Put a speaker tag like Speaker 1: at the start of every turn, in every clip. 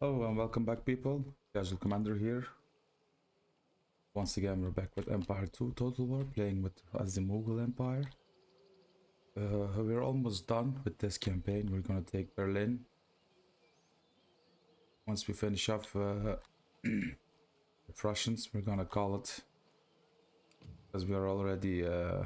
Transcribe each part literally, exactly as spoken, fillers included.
Speaker 1: Hello and welcome back, people. Casual Commander here. Once again, we're back with Empire two Total War, playing with as the Mughal Empire. Uh, we're almost done with this campaign. We're gonna take Berlin. Once we finish off uh, the Prussians, we're gonna call it, because we are already uh,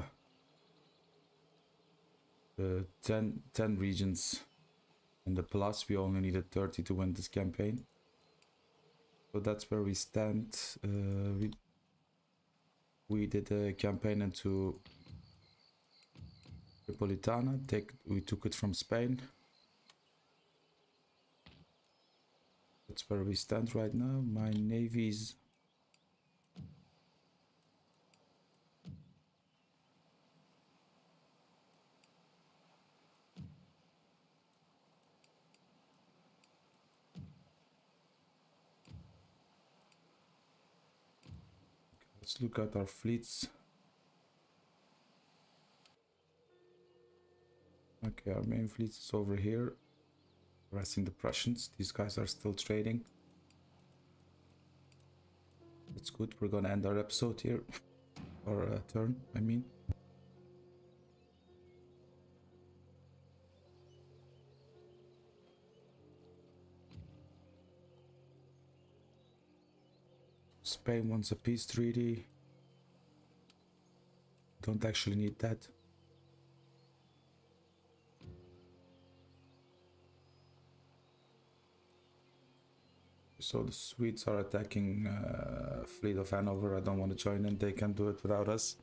Speaker 1: uh, ten, ten regions in the plus. We only needed thirty to win this campaign. So that's where we stand. Uh, we, we did a campaign into Tripolitana. Take, we took it from Spain. That's where we stand right now. My navy's let's look at our fleets. Okay, our main fleet is over here, harassing the Prussians. These guys are still trading. It's good. We're gonna end our episode here, or uh, turn, I mean. Spain wants a peace treaty. Don't actually need that. So the Swedes are attacking uh, fleet of Hanover. I don't want to join in. They can do it without us.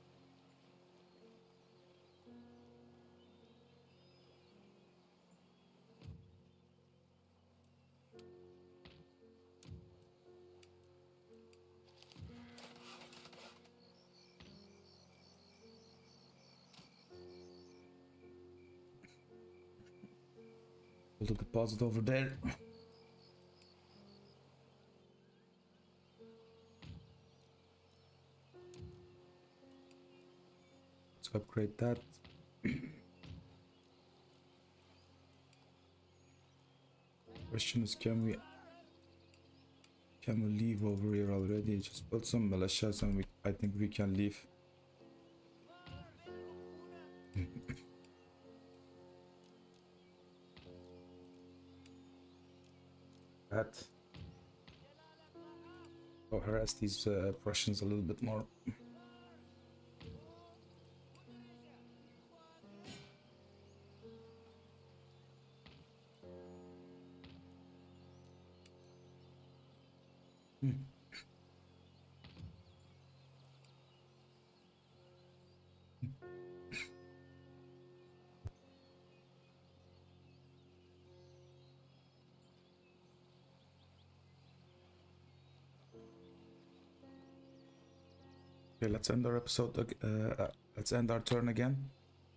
Speaker 1: Put the deposit over there. Let's upgrade that. Question is, can we can we leave over here already? Just build some militias and we I think we can leave. That or harass these uh, Prussians a little bit more. Hmm. Okay, let's end our episode. Uh, uh, let's end our turn again.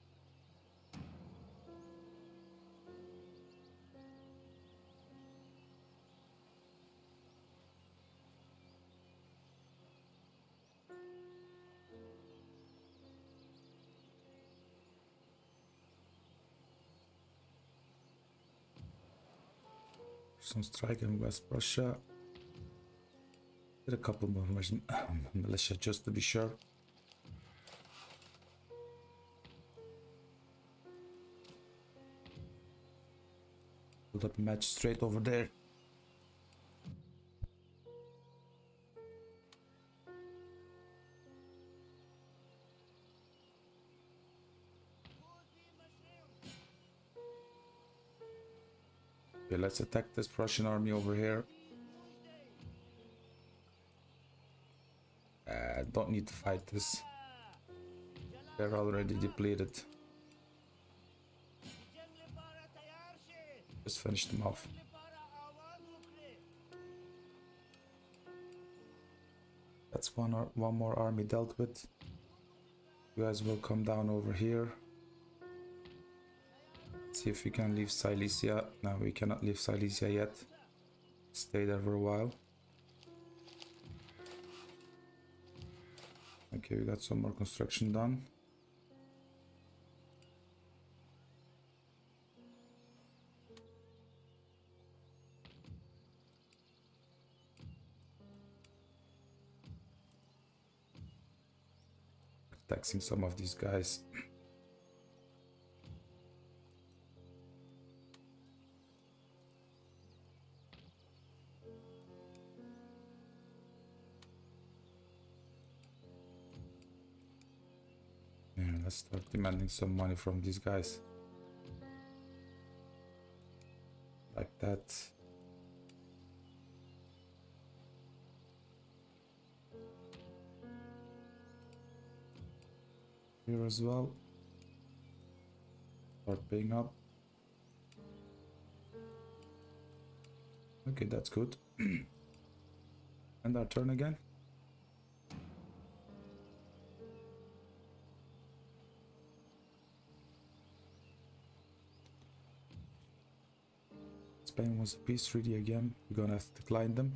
Speaker 1: Some strike in West Prussia. Did a couple more militia just to be sure. Put up a match straight over there. Okay, let's attack this Prussian army over here. Uh, don't need to fight this. They're already depleted. Just finish them off. That's one or one more army dealt with. You guys will come down over here. Let's see if we can leave Silesia. No, we cannot leave Silesia yet. Stay there for a while. Okay, we got some more construction done. taxing some of these guys. Yeah, let's start demanding some money from these guys. Like that. Here as well. Start paying up. Okay, that's good. And our turn again. Spain wants a peace treaty again. We're gonna have to decline them.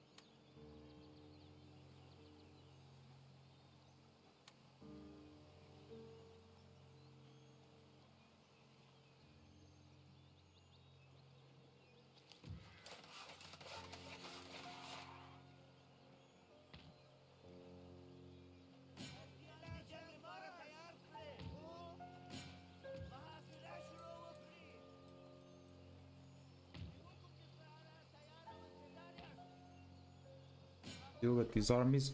Speaker 1: Deal with these armies.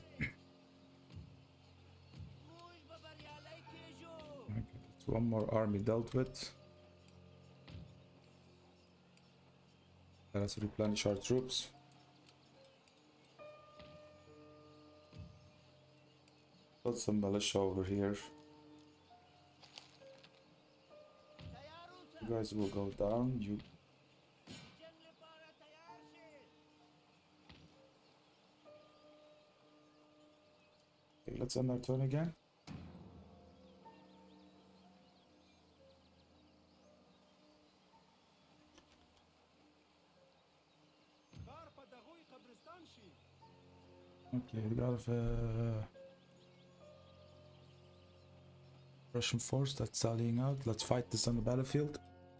Speaker 1: Okay, that's one more army dealt with. Let us replenish our troops. Got some militia over here. You guys will go down. You. Okay, let's end our turn again. Okay, we got a Russian force that's sallying out. Let's fight this on the battlefield.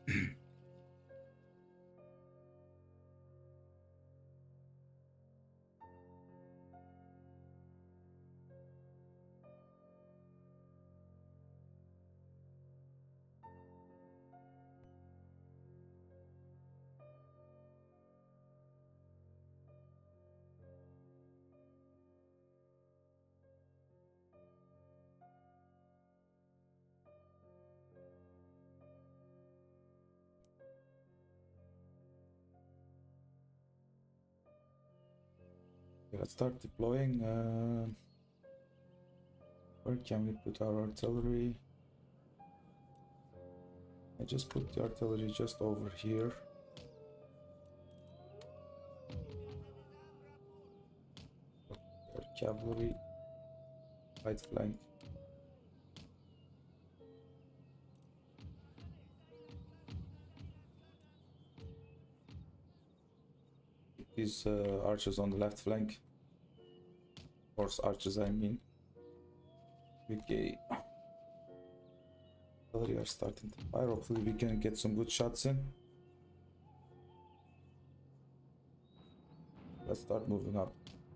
Speaker 1: Let's start deploying. Uh, where can we put our artillery? I just put the artillery just over here. Our cavalry, right flank. These uh, archers on the left flank. Horse archers, I mean. Okay. Artillery are starting to fire. Hopefully we can get some good shots in. Let's start moving up.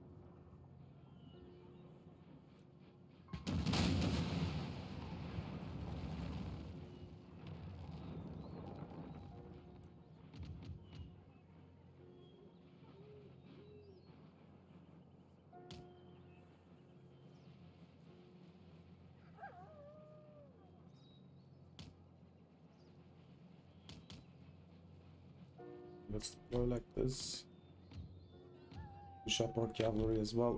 Speaker 1: Let's deploy like this. Push up our cavalry as well.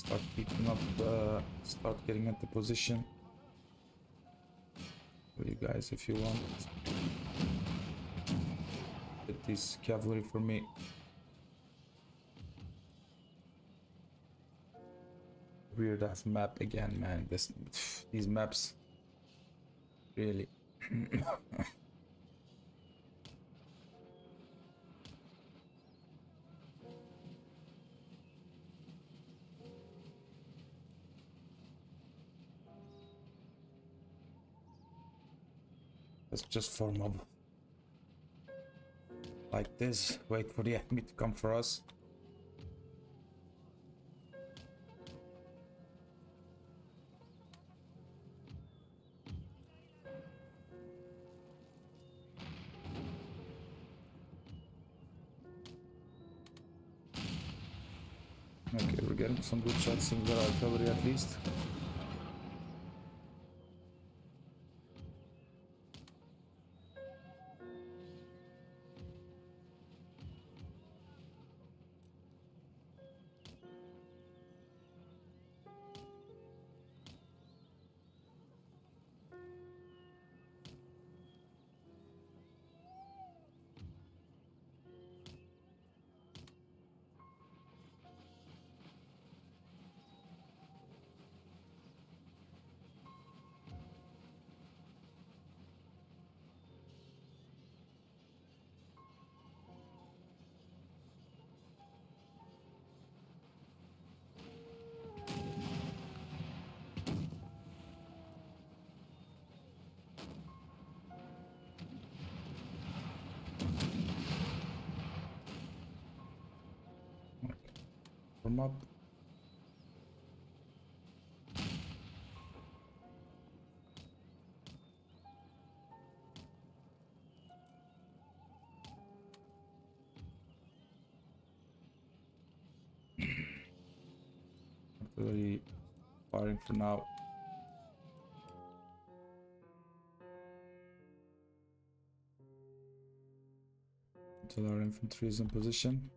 Speaker 1: Start picking up, uh, start getting into position. For you guys, if you want. Get this cavalry for me. Weird ass map again, man. This, these maps, really. Let's just form up like this. Wait for the enemy to come for us. Okay, we're getting some good shots in the artillery at least. Form up. Artillery firing for now. Until our infantry is in position.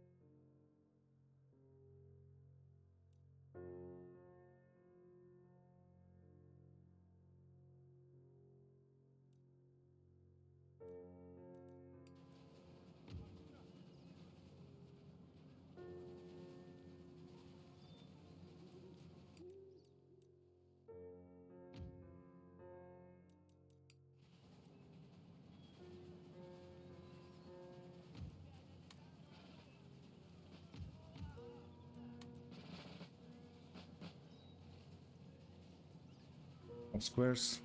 Speaker 1: Squares.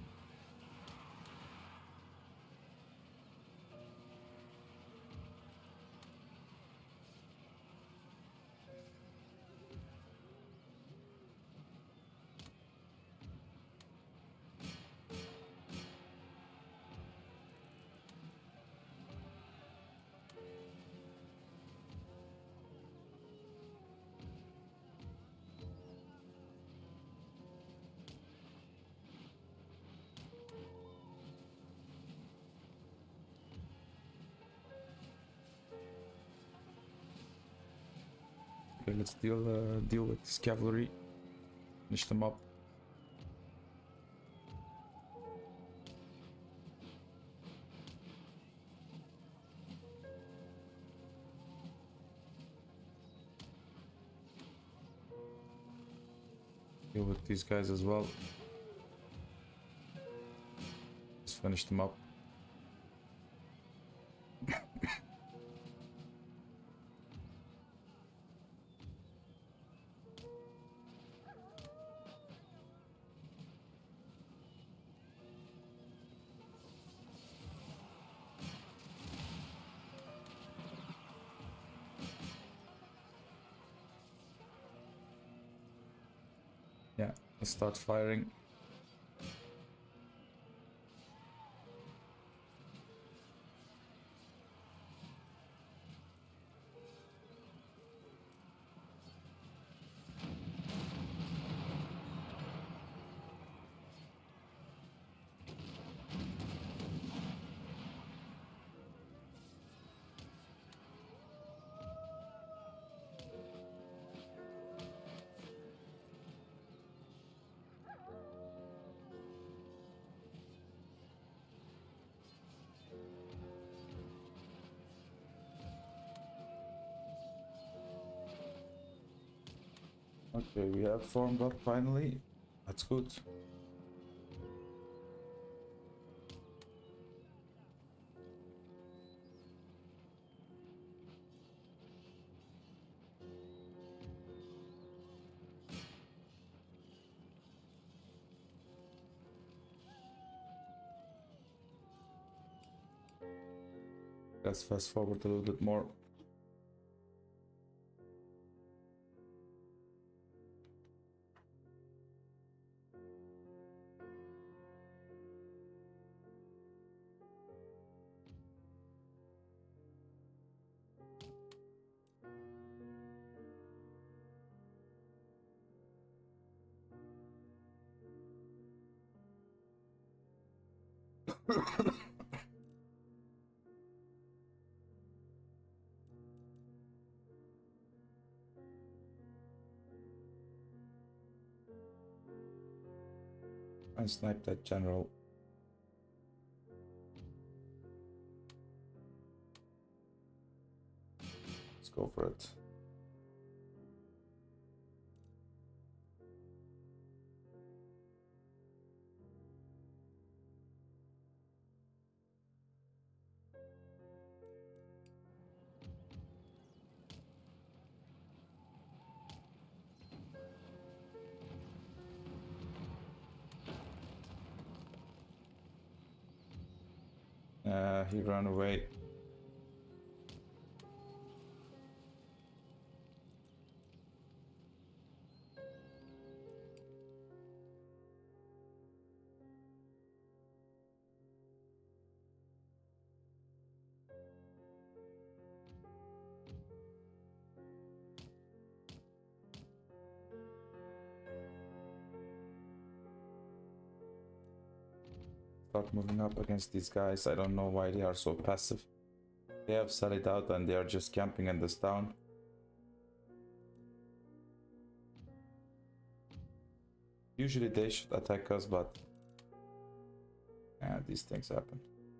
Speaker 1: Okay, let's deal uh, deal with this cavalry. Finish them up. Deal with these guys as well. Let's finish them up. Yeah, let's start firing. Okay, we have formed up finally. That's good. Let's fast forward a little bit more. And snipe that general. Let's go for it. Uh, he ran away. Start moving up against these guys. I don't know why they are so passive. They have sat it out and they are just camping in this town. Usually they should attack us, but yeah, these things happen.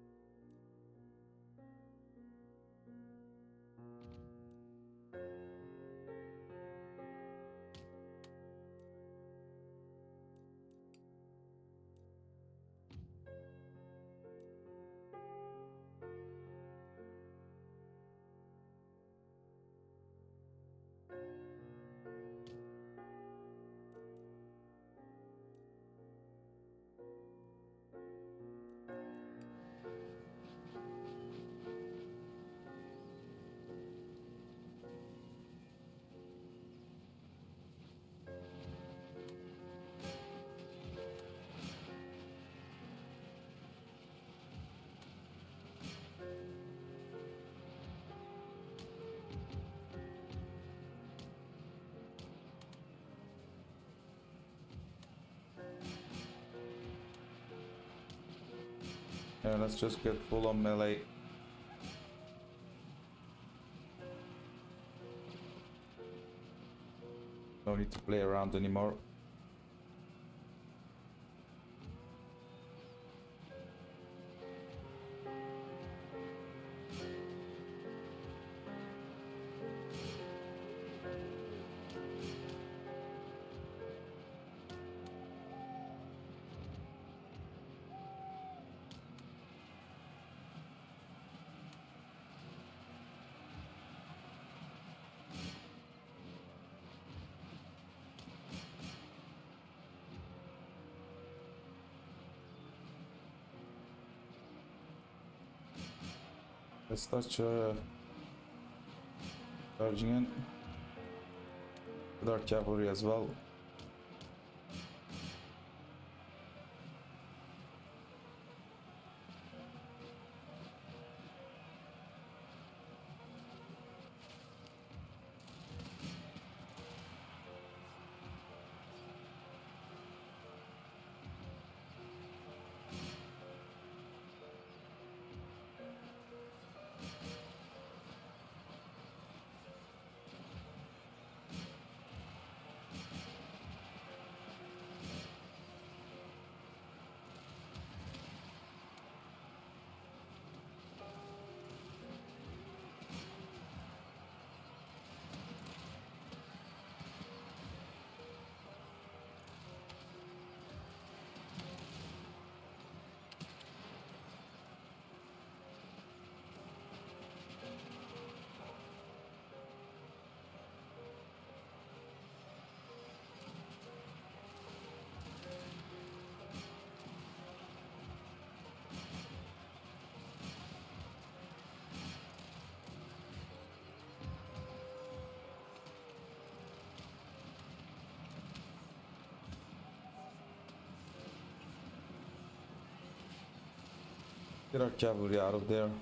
Speaker 1: Yeah, let's just get full on melee. No need to play around anymore. Let's start uh, charging in with our cavalry as well. Get our cavalry out of there.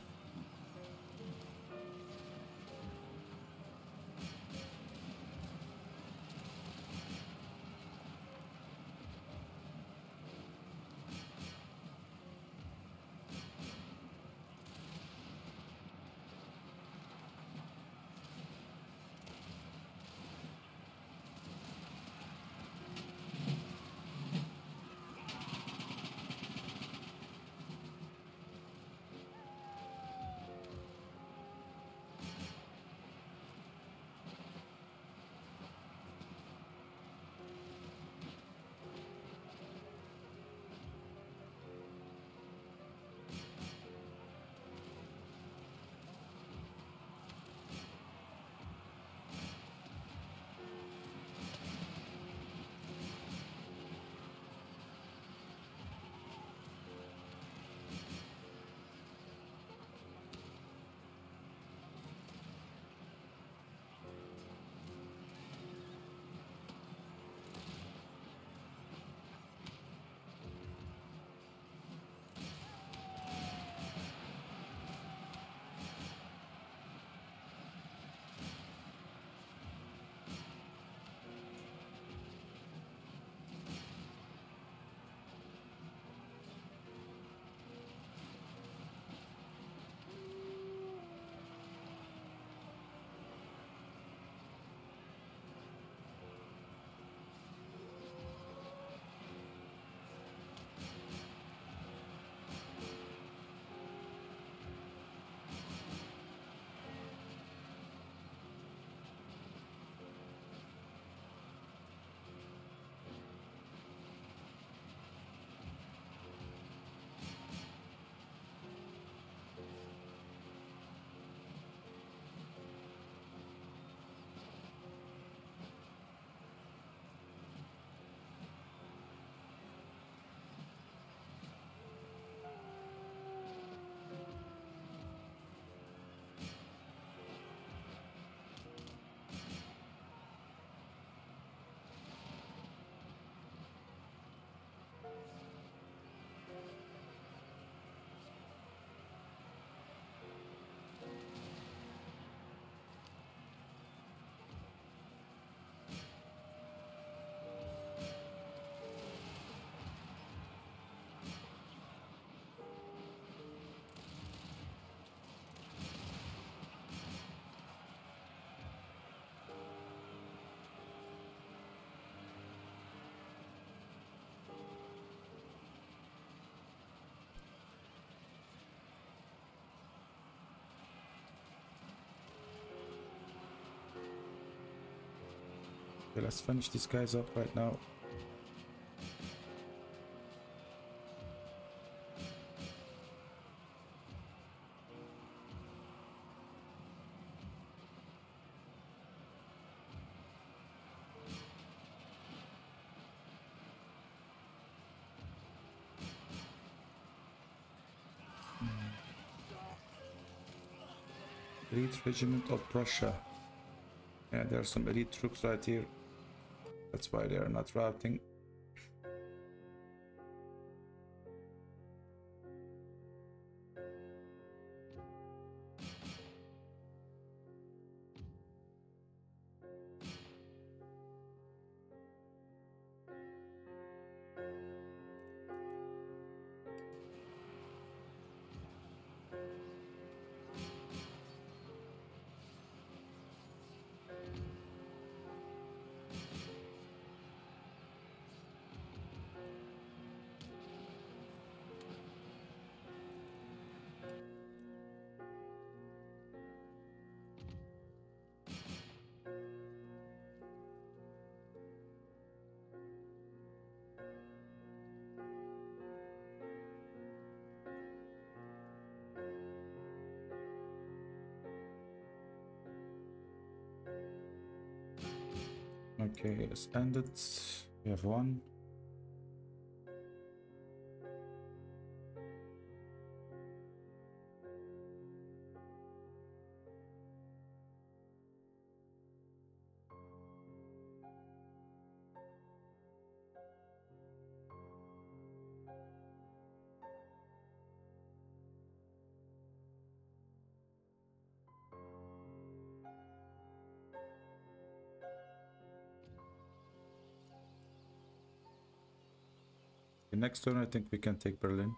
Speaker 1: Okay, let's finish these guys up right now. Elite Regiment of Prussia. Yeah, there are some elite troops right here. That's why they are not routing. Okay, let's end it. We have one. next turn I think we can take Berlin.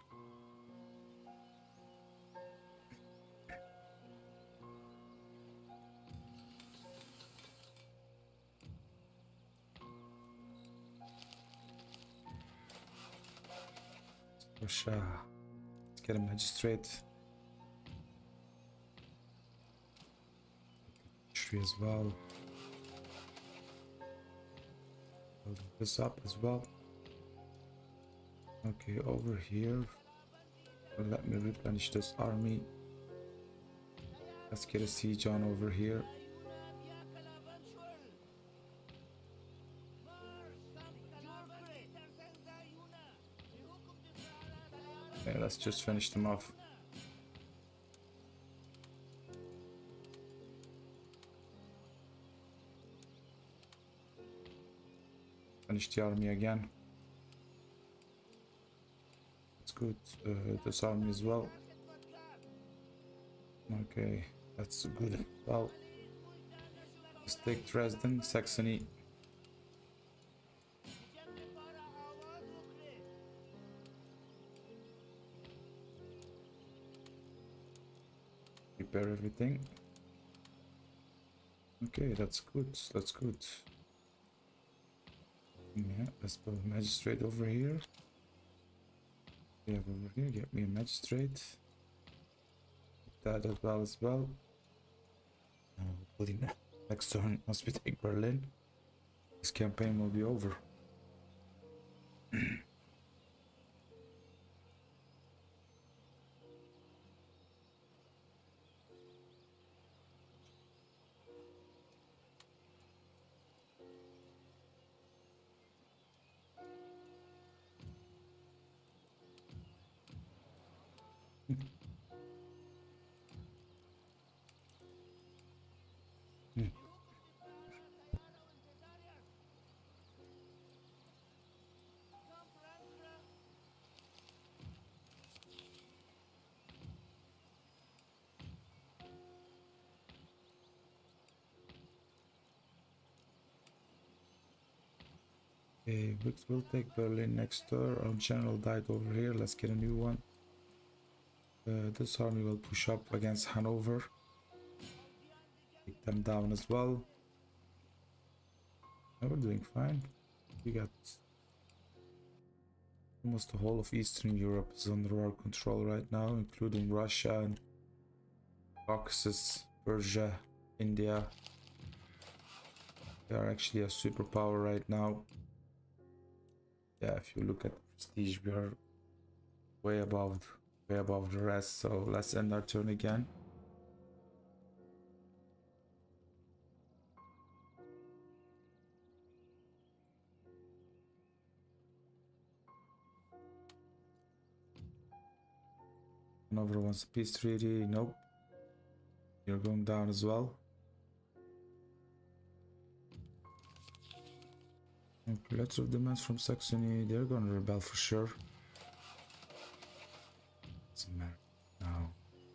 Speaker 1: Russia. Let's get a magistrate. Tree as well. Building this up as well. Okay, over here. Well, let me replenish this army. Let's get a siege on over here. Okay, let's just finish them off. Finish the army again. That's good. Uh, this army as well. Okay, that's good. Well, let's take Dresden, Saxony. Repair everything. Okay, that's good. That's good. Yeah, let's put a magistrate over here. We have over here. Get me a magistrate. That as well as well. Uh, hopefully next turn, once we take Berlin, this campaign will be over. Okay, we'll take Berlin next turn. Our general died over here. Let's get a new one. Uh, this army will push up against Hanover. Take them down as well. Now we're doing fine. We got almost the whole of Eastern Europe is under our control right now, including Russia and Caucasus, Persia, India. They are actually a superpower right now. Yeah, if you look at prestige, we are way above, way above the rest. So let's end our turn again. Hanover wants a peace treaty. Nope. You're going down as well. Okay, lots of demands from Saxony. They're gonna rebel for sure. Doesn't matter now.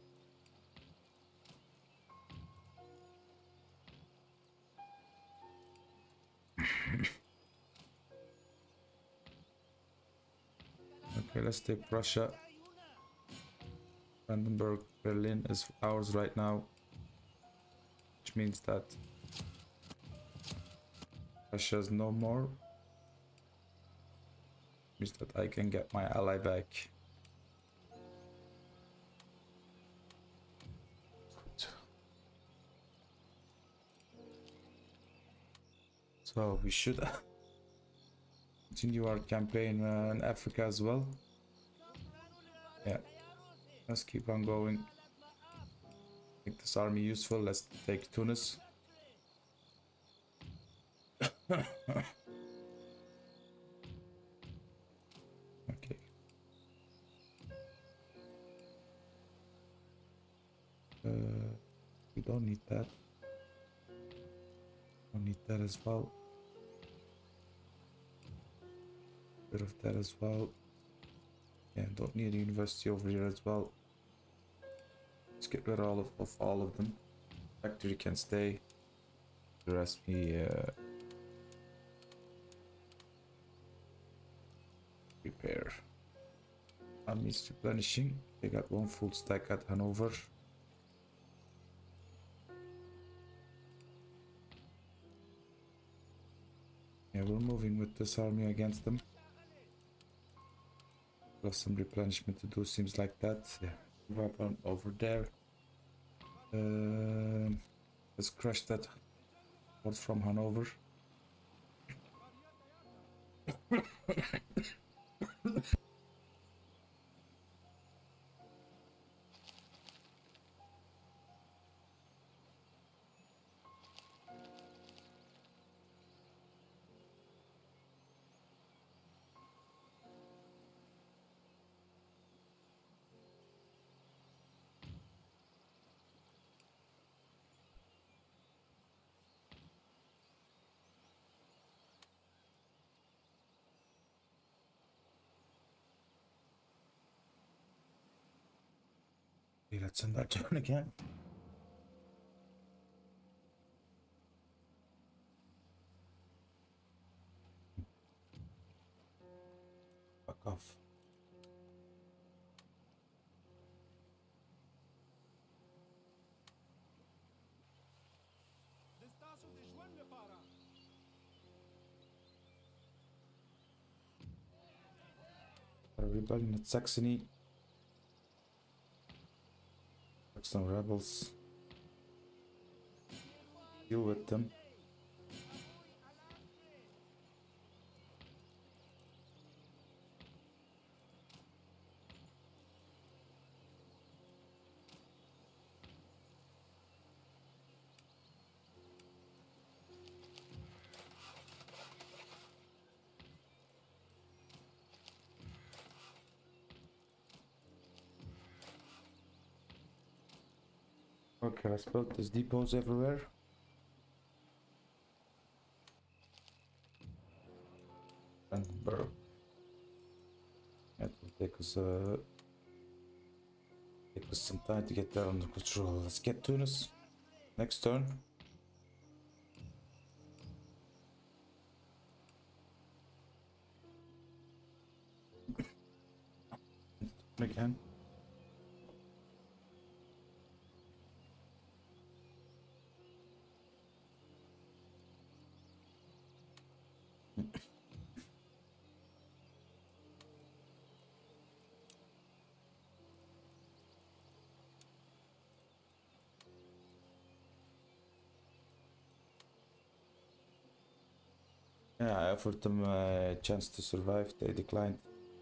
Speaker 1: Okay, let's take Russia. Brandenburg, Berlin is ours right now, which means that Russia's no more. Means that I can get my ally back. Good. So we should continue our campaign uh, in Africa as well. Yeah, let's keep on going. Make this army useful. Let's take Tunis. Okay. Uh, we don't need that. Don't need that as well. Bit of that as well. Yeah, don't need a university over here as well. Let's get rid of all of, of all of them. Factory can stay. The rest we uh, repair. Army's replenishing. They got one full stack at Hanover. Yeah, we're moving with this army against them. Got some replenishment to do, seems like that. Yeah, move on over there. Uh, let's crush that horse from Hanover. Okay, let's send that down again. Fuck off. A rebellion at Saxony. Saxon rebels. Deal with them. Okay, let's build these depots everywhere. Brandenburg. It will take us uh, take us some time to get that under control. Let's get Tunis. Next turn. Again. Yeah, I offered them a chance to survive. They declined.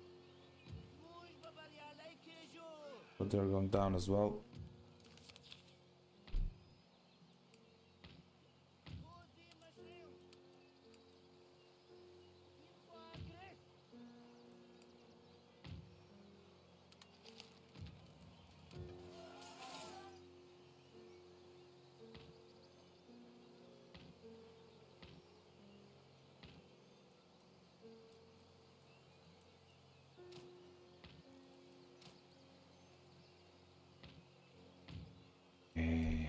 Speaker 1: But they're going down as well. Okay.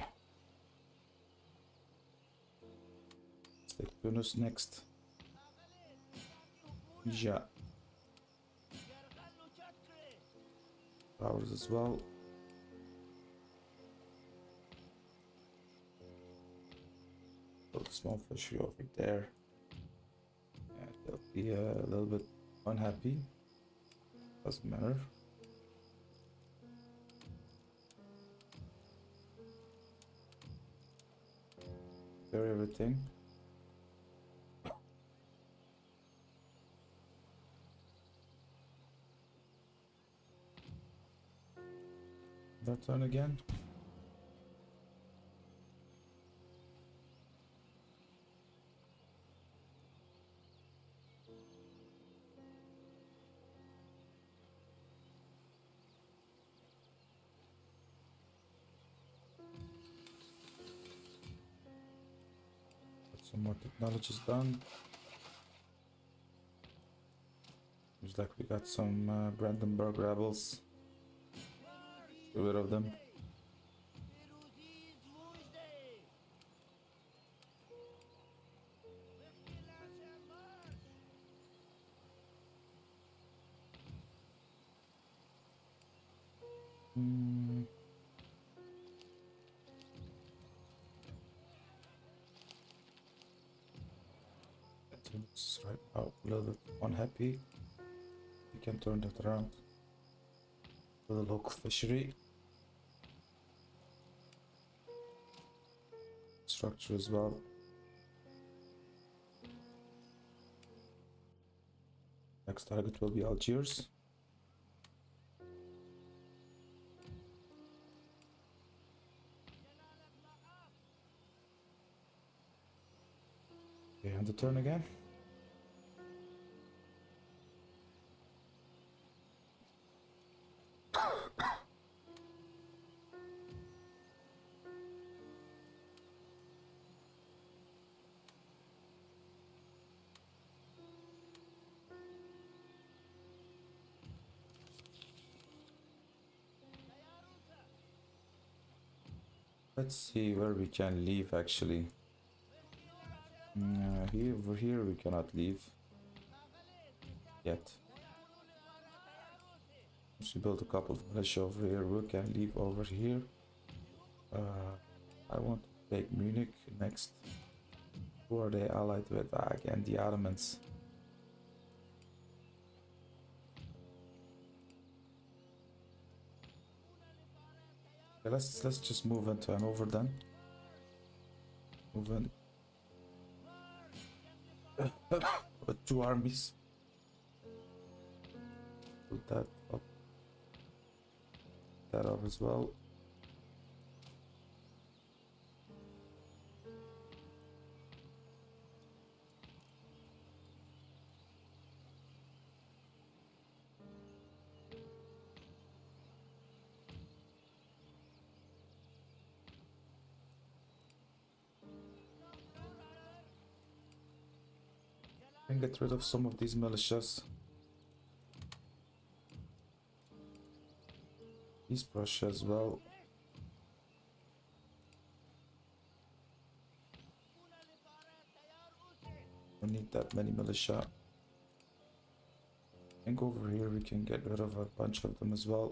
Speaker 1: Let's take Tunis next. Yeah. Powers as well. Put a small fishery over there. Yeah, they'll be uh, a little bit unhappy. Doesn't matter. Clear everything. That turn again. Got some more technologies done. Looks like we got some uh, Brandenburg rebels. Get rid of them. Mm. It's right now a little bit unhappy. We can turn that around to the local fishery structure as well. Next target will be Algiers. Okay, and the turn again. Let's see where we can leave actually. Mm, uh, here, over here we cannot leave yet. Once we build a couple of militia over here, we can leave over here. Uh, I want to take Munich next. Who are they allied with? Ah, again, the Ottomans. Okay, let's let's just move into Hanover then. Move in with two armies. Put that up. That up as well. And get rid of some of these militias. East Prussia as well. Don't need that many militia. I think over here we can get rid of a bunch of them as well.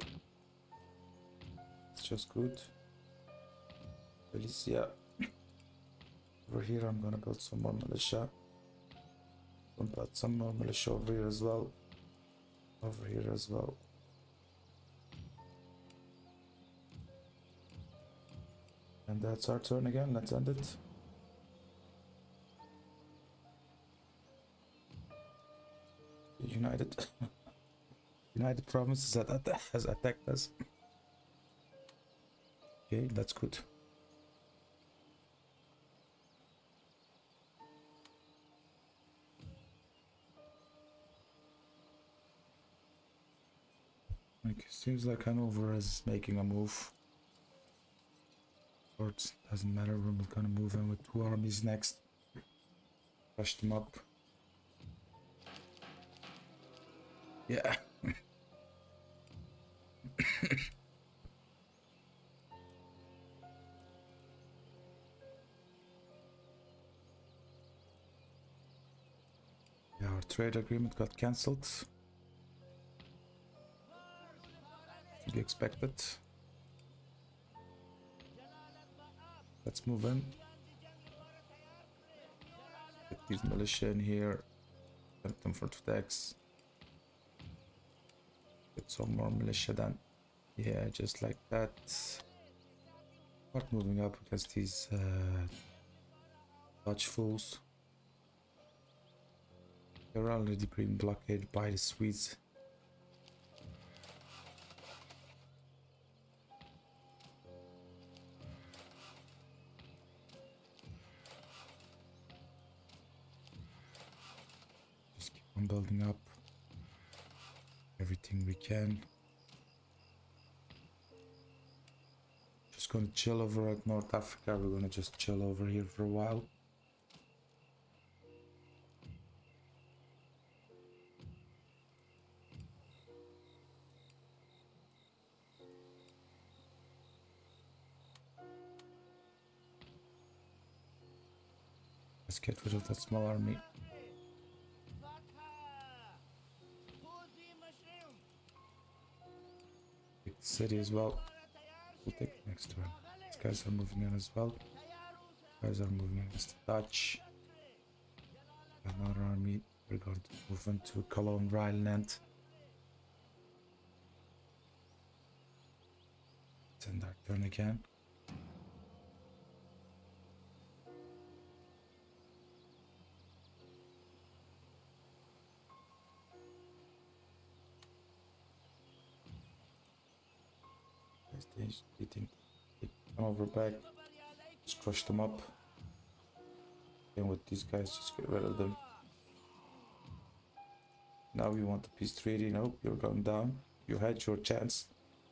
Speaker 1: It's just good. Felicia. Over here I'm gonna build some more militia. Gonna build some more militia over here as well. Over here as well. And that's our turn again. Let's end it. United United Provinces that has attacked us. Okay, that's good. Okay, seems like Hanover is making a move. Or it doesn't matter, we're gonna move in with two armies next. Crush them up. Yeah. Yeah, our trade agreement got cancelled. To be expected. Let's move in. Get these militia in here. Get them for attacks. Get some more militia then. Yeah, just like that. Start moving up against these uh, Dutch fools. They're already being blockaded by the Swedes. Just keep on building up everything we can. Just gonna chill over at North Africa. We're gonna just chill over here for a while. Let's get rid of that small army. Take city as well. We'll take the next turn. These guys are moving in as well. These guys are moving in as the Dutch. Another army. We're going to move into Cologne, Rhineland. Send our turn again. They think they come over back, just crush them up. And with these guys, just get rid of them. Now we want the peace treaty. Nope, you're going down. You had your chance.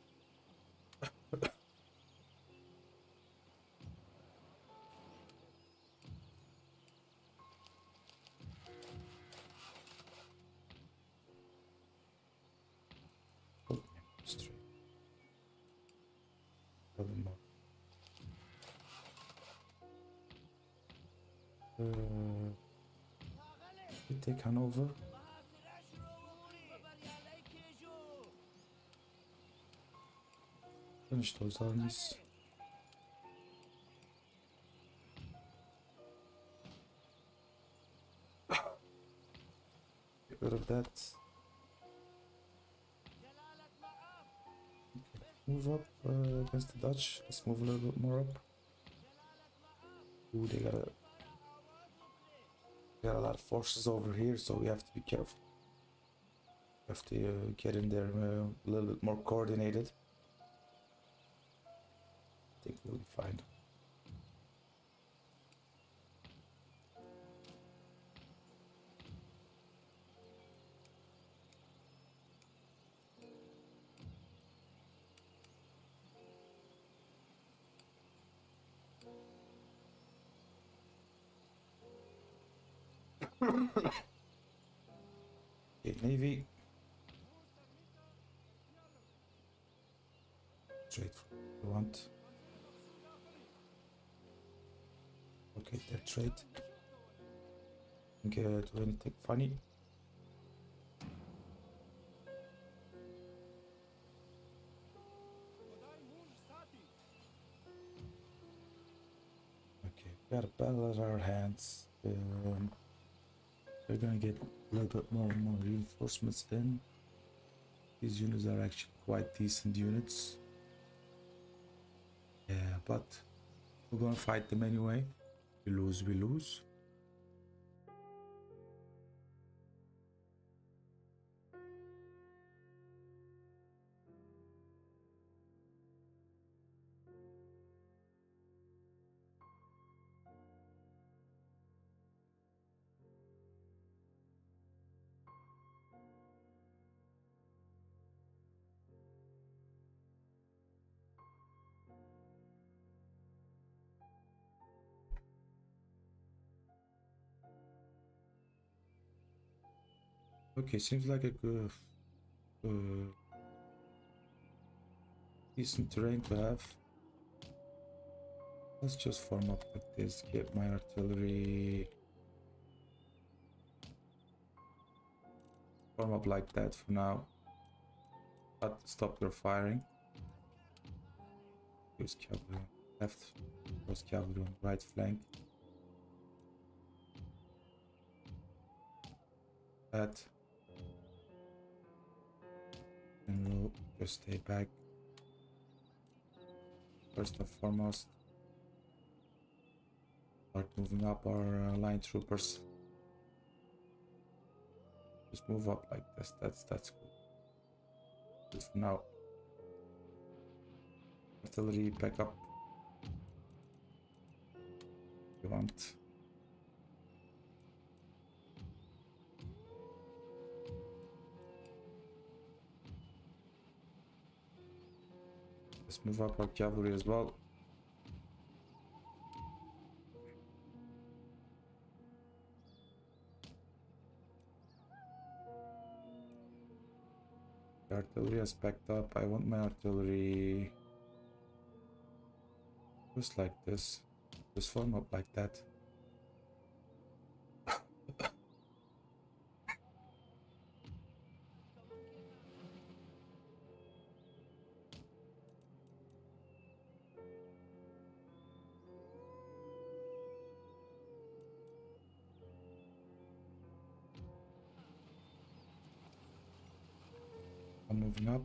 Speaker 1: Uh, we take Hanover. Finish those armies. Get rid of that. Move up uh, against the Dutch. Let's move a little bit more up. Ooh, they got a, they got a lot of forces over here, so we have to be careful. We have to uh, get in there uh, a little bit more coordinated. I think we'll be fine. Okay, Navy. Trade for you want. Okay, their trade. Okay, do anything funny? Okay, we got a battle at our hands. Um, we're gonna get a little bit more and more reinforcements in. These units are actually quite decent units. Yeah, but we're gonna fight them anyway. We lose, we lose. Okay, seems like a good, uh, decent terrain to have. Let's just form up like this, get my artillery. Form up like that for now. But stop your firing. Use cavalry on left, use cavalry on right flank. That. And we'll just stay back. First and foremost, start moving up our uh, line troopers. Just move up like this. That's that's good. Good for now. Artillery back up. You want. Let's move up our cavalry as well. The artillery is backed up. I want my artillery just like this. Just form up like that. moving up.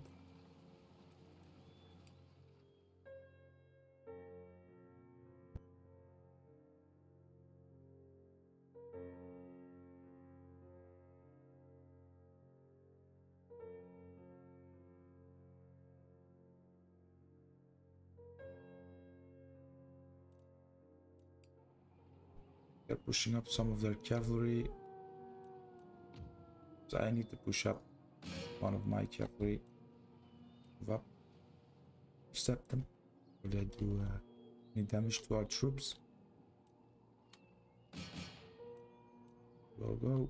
Speaker 1: They're pushing up some of their cavalry. So I need to push up one of my cavalry. Move up. Intercept them. Will they do uh, any damage to our troops? Go, go.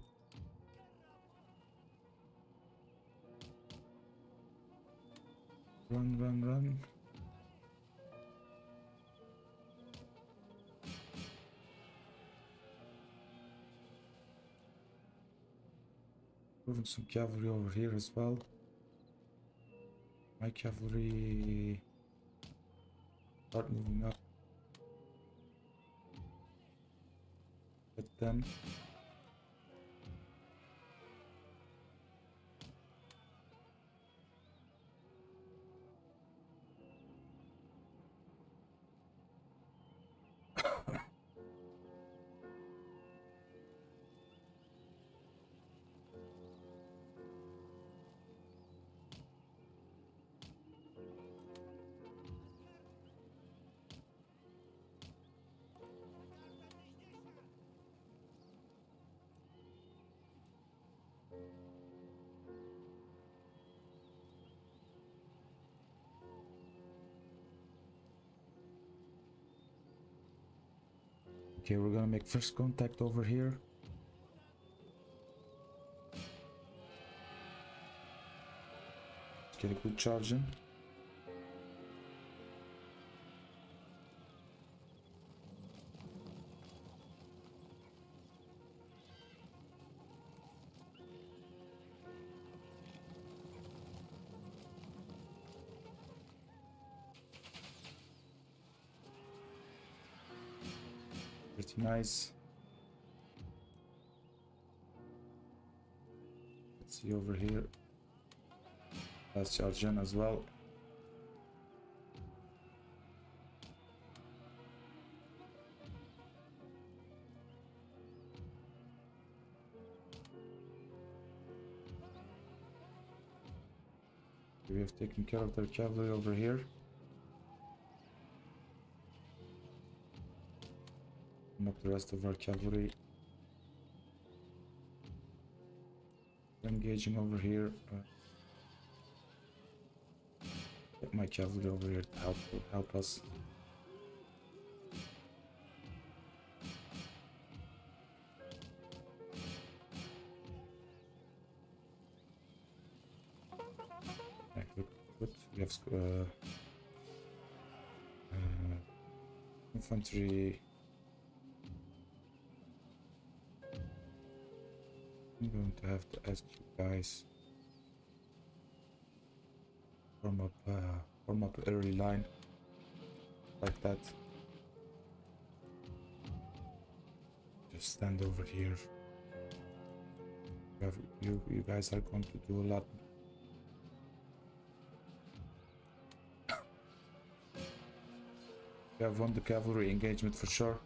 Speaker 1: Run, run, run. Moving some cavalry over here as well. My cavalry start moving up. Hit them. Okay, we're gonna make first contact over here. Let's get a good charge in. Pretty nice. Let's see over here. Let's charge in as well. We have taken care of their cavalry over here. Up the rest of our cavalry. Engaging over here. Uh, get my cavalry over here to help help us. Yeah, good, good. We have uh, uh, infantry. I'm going to have to ask you guys form up, uh, form up an early line like that. Just stand over here. You, have, you, you guys are going to do a lot. We have won the cavalry engagement for sure.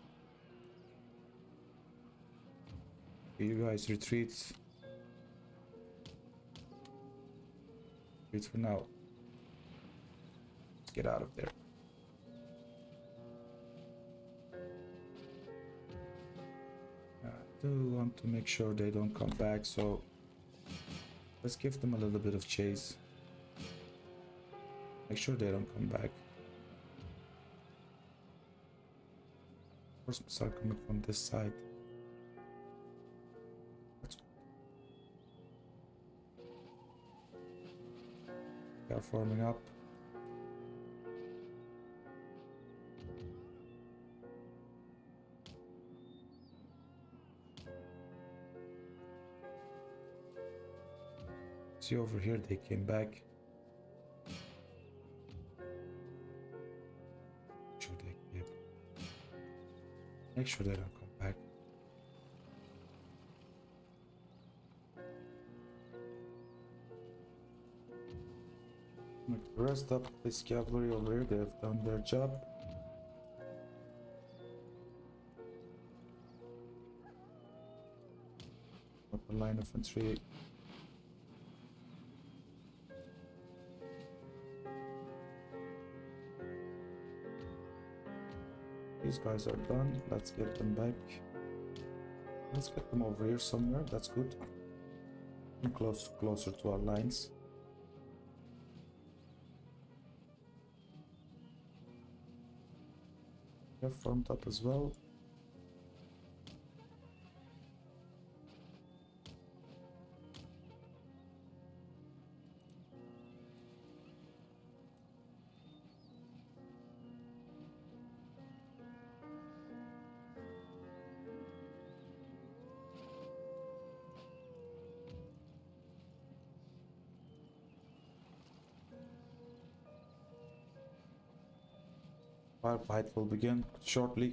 Speaker 1: You guys retreat. Retreat for now. Let's get out of there. I do want to make sure they don't come back, so let's give them a little bit of chase. Make sure they don't come back. Forces are coming from this side. They are forming up. See over here, they came back. Make sure they get. Make sure they don't come back. Stop this cavalry over here, they have done their job. Upper line infantry. These guys are done. Let's get them back. Let's get them over here somewhere. That's good. And close, closer to our lines. They're formed up as well. Firefight will begin shortly.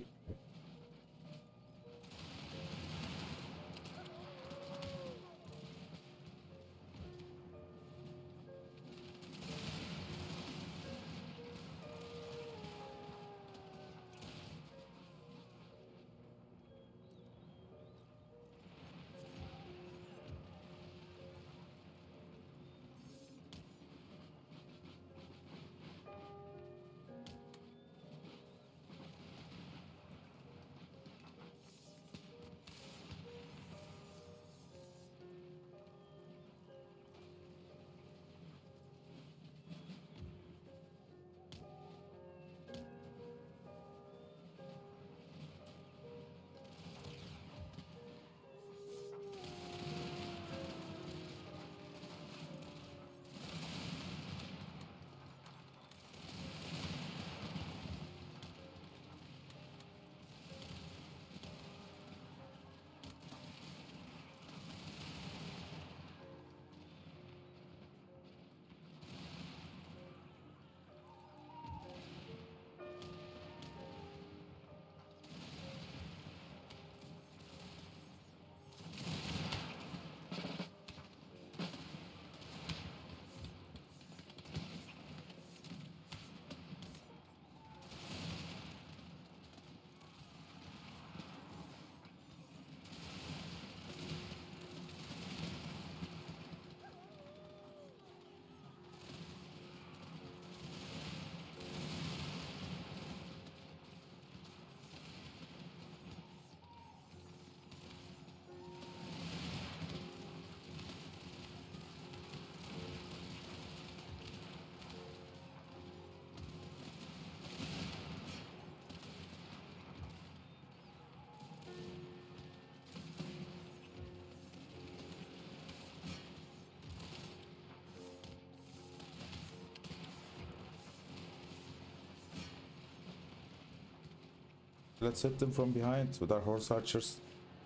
Speaker 1: Let's hit them from behind with our horse archers.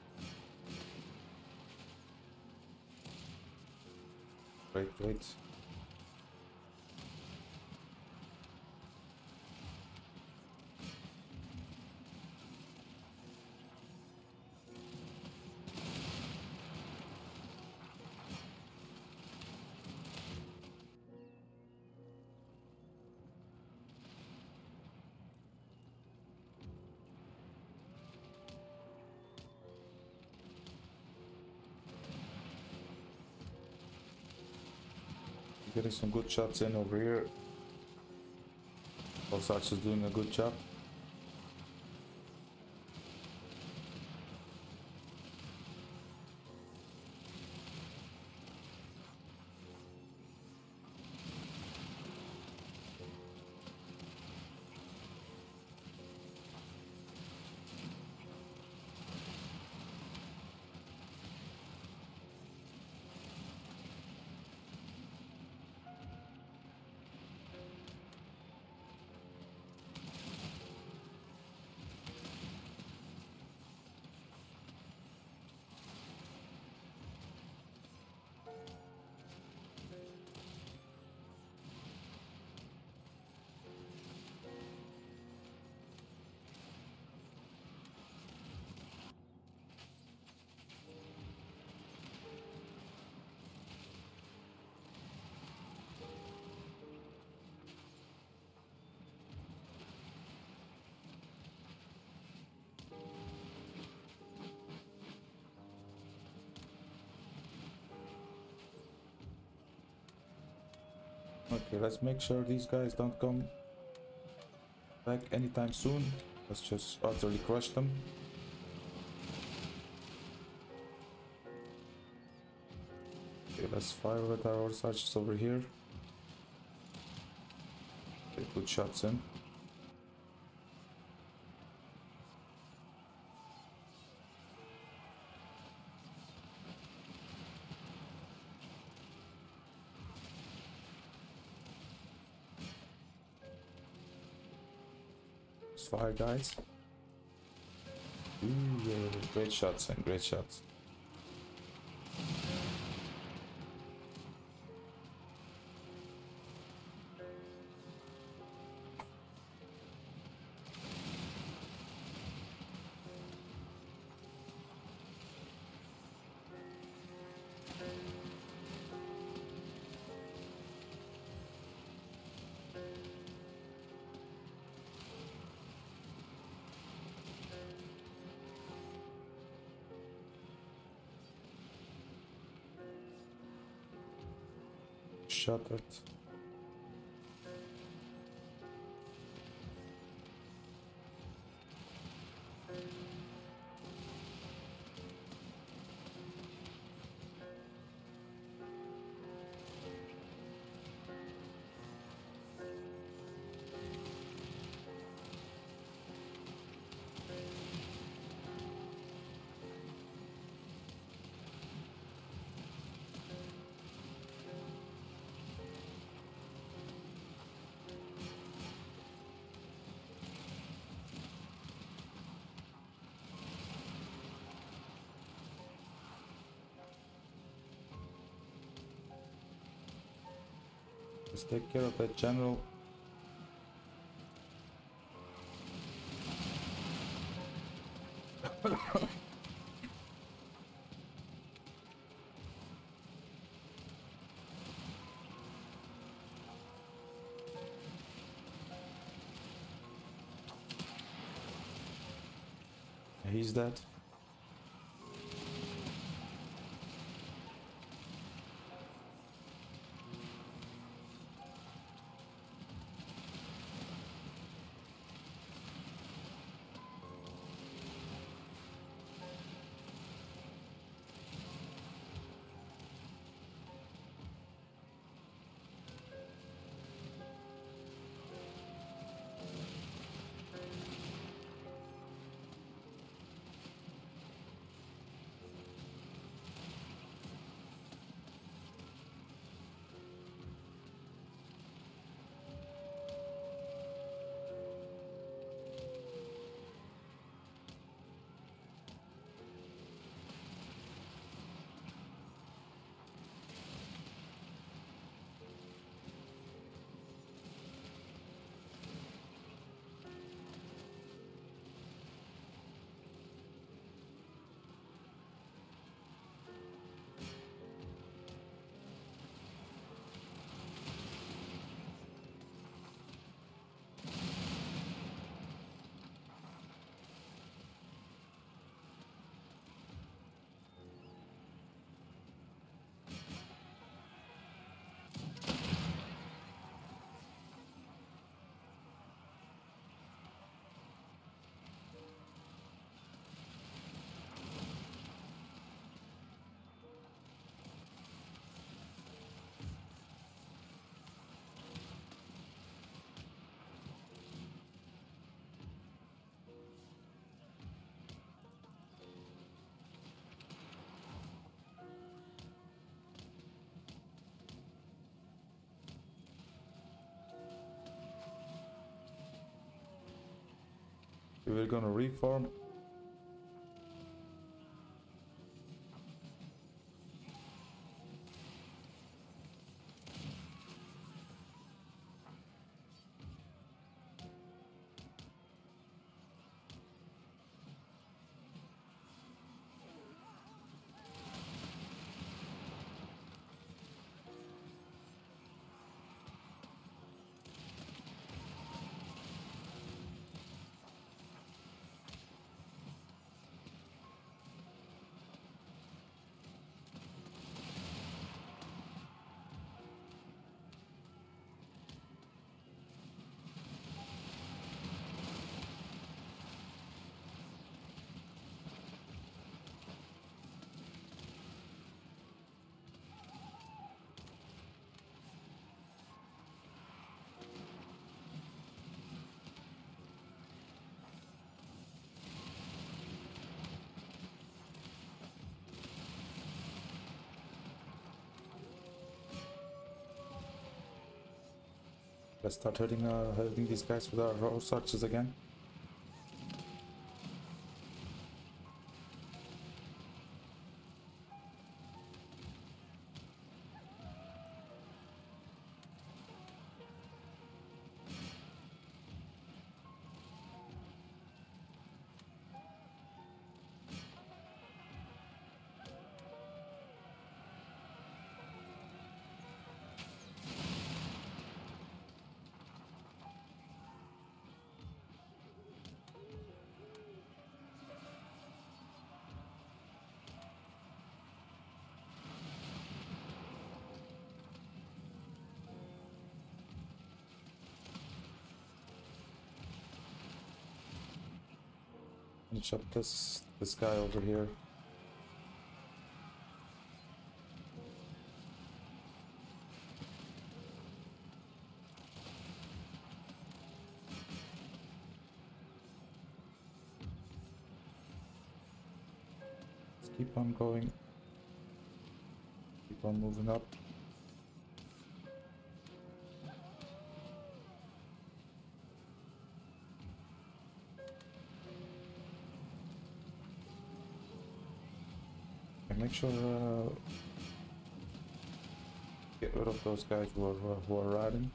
Speaker 1: Great, great. Getting some good shots in over here. Osage is doing a good job. Okay, let's make sure these guys don't come back anytime soon. Let's just utterly crush them. Okay, let's fire with our archers over here. Okay, good shots in. Let's fire, guys. Ooh, yeah, great shots and great shots. Shattered. Let's take care of that general. He's dead. We're gonna reform. Let's start hurting, uh, hurting these guys with our horse archers again. Finish up this this guy over here. Let's keep on going. Keep on moving up. And make sure uh, get rid of those guys who are uh, who are riding.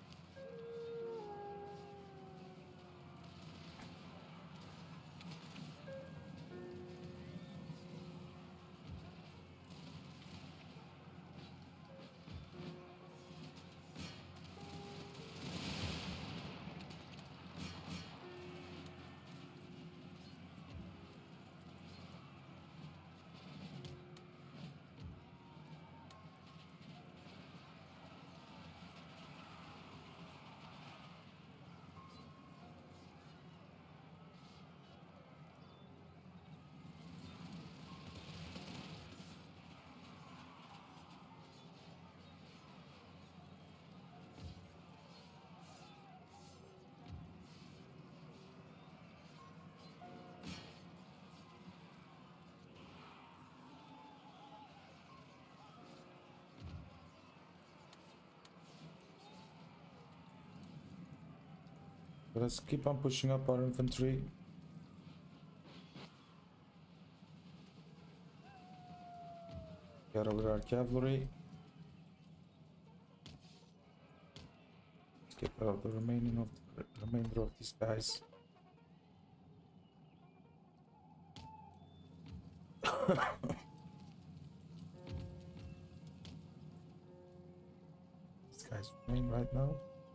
Speaker 1: But let's keep on pushing up our infantry. Get over our cavalry. Let's get rid of the remaining of the remainder of these guys. These guys remain right now.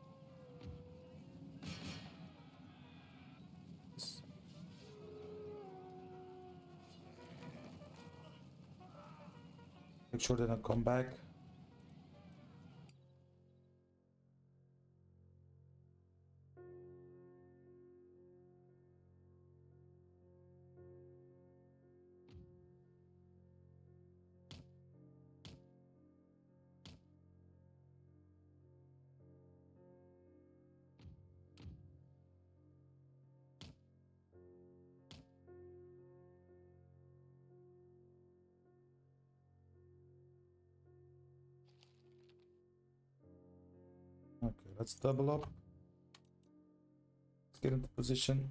Speaker 1: Make sure they don't come back. Okay, let's double up. Let's get into position.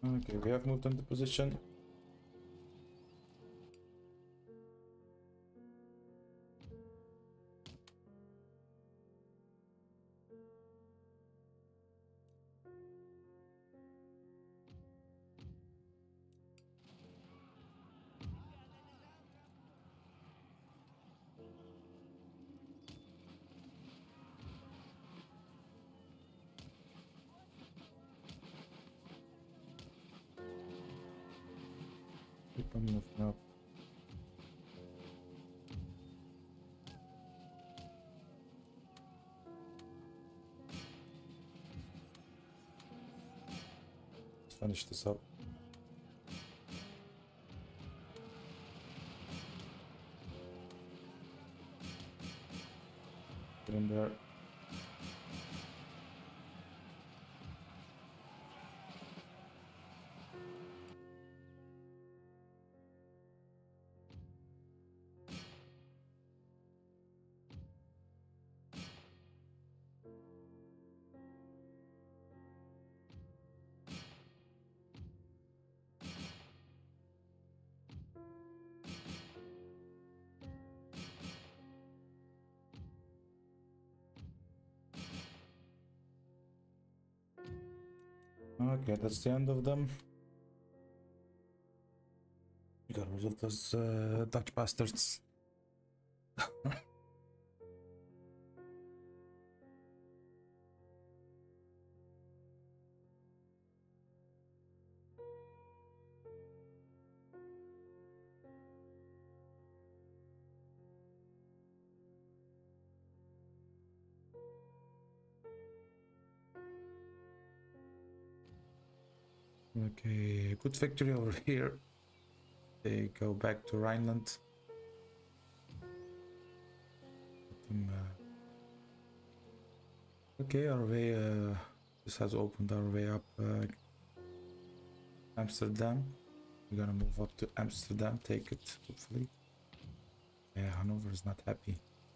Speaker 1: Okay, we have moved into position. Keep on moving up. Let's finish this up. Get in there. Okay, that's the end of them. We got rid of those uh, Dutch bastards. Okay, good victory over here. They go back to Rhineland. Them, uh... Okay, our way, uh, this has opened our way up uh, Amsterdam. We're gonna move up to Amsterdam, take it, hopefully. Yeah, Hanover is not happy.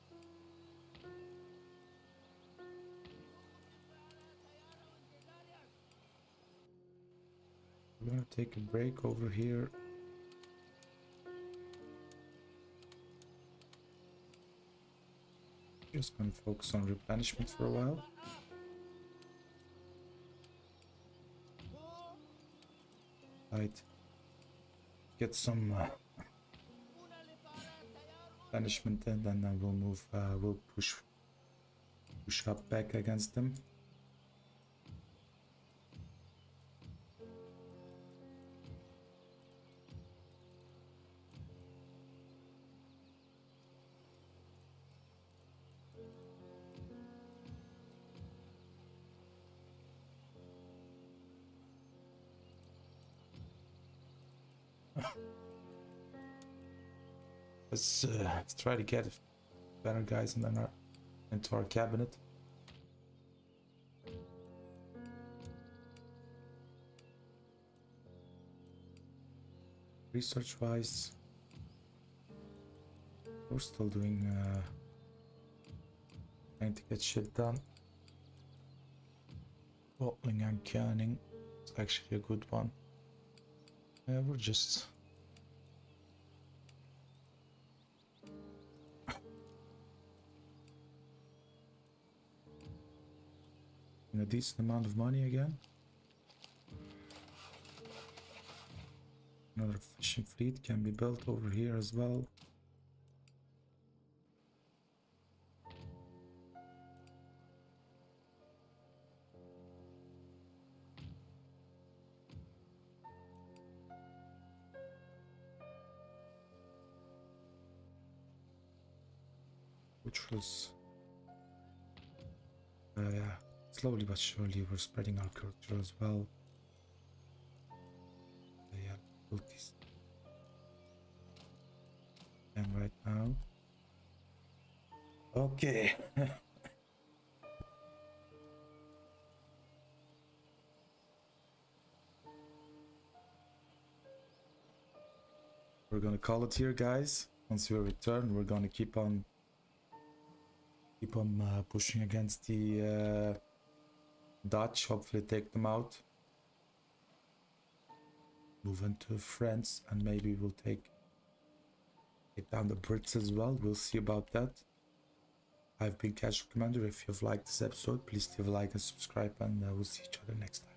Speaker 1: We're gonna take a break over here. Just gonna focus on replenishment for a while. Right. Get some uh, replenishment in, and then we'll move. Uh, we'll push, push up back against them. Let's, uh, let's try to get better guys in our, into our cabinet. Research wise, we're still doing uh, trying to get shit done. Bottling and canning is actually a good one. Yeah, we're just in a decent amount of money again. Another fishing fleet can be built over here as well. Which was uh, yeah, slowly but surely we're spreading our culture as well. Uh, yeah, build this. And right now, okay. We're gonna call it here, guys. Once we return, we're gonna keep on keep on uh, pushing against the uh, Dutch. Hopefully, take them out. move into France, and maybe we'll take take down the Brits as well. We'll see about that. I've been Casual Commander. If you've liked this episode, please leave a like and subscribe, and uh, we'll see each other next time.